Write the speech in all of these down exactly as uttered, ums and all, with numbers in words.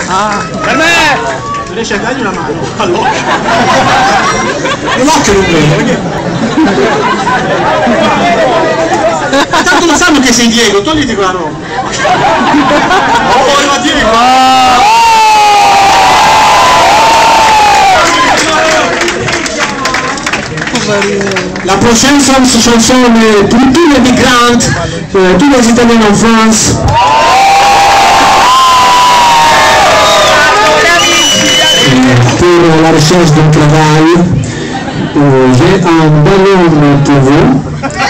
Ah. Per me! Non riesci a dargli una mano? All'occhio. L'occhio non vedo, perché? Tanto lo sanno che sei Diego, togliti quella roba. Oh, ma tieni qua. La prochaine chanson est pour tous les migrants, euh, tous les Italiens en France. Pour la recherche d'un travail, euh, j'ai un ballon pour vous.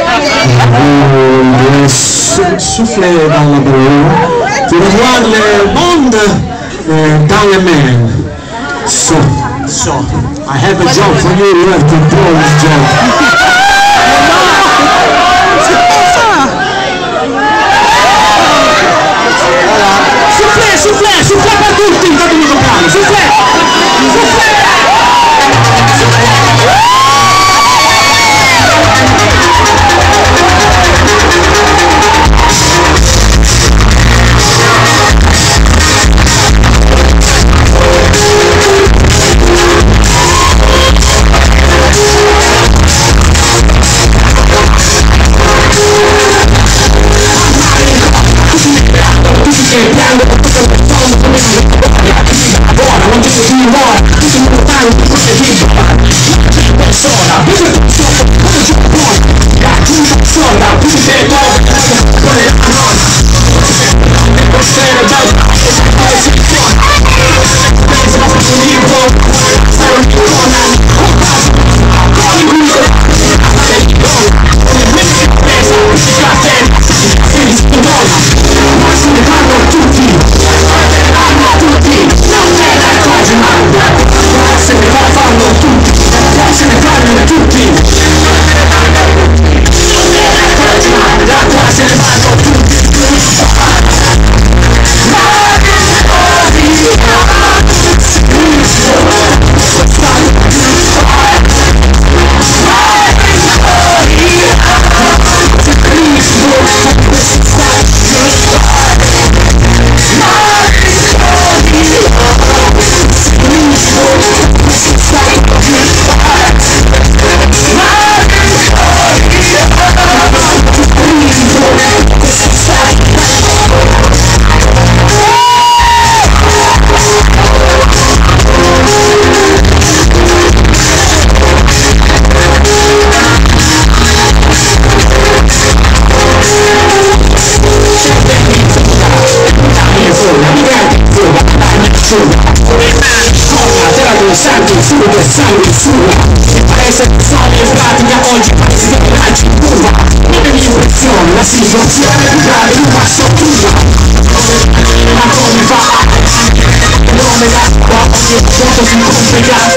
Vous devez souffler dans le ballon pour voir le monde euh, dans les mains. So, so, I have a job for you, you have to control this job. Soufflez, soufflez, soufflez per tutti, intanto mi comprare, soufflez, soufflez. Sangue suga, sangue suga. Parece che sono in pratica oggi paesi che lanci in curva. Non è l'impressione, la situazione è grave, un passo tua. Ma come fa? Non me la fa, ogni foto si complica.